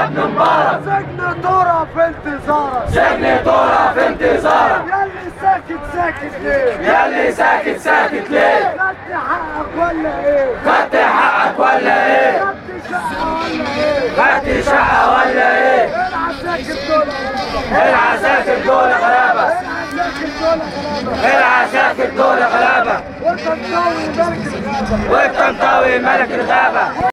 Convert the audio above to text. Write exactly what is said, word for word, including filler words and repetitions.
ابن مبارك. سجن تورا في انتظارك. سجن تورا في انتظارك. ياللي ساكت ساكت ليه؟ ياللي ساكت ساكت ليه؟ خدت حقك ولا ايه؟ خدت حقك ولا ايه؟ خدت شقة ولا ايه؟ خدت شقة ولا ايه؟ العساكر دول العساكر دول غلابة. العساكر دول غلابة. العساكر دول غلابة. والطنطاوي ملك الغابة. والطنطاوي ملك الغابة.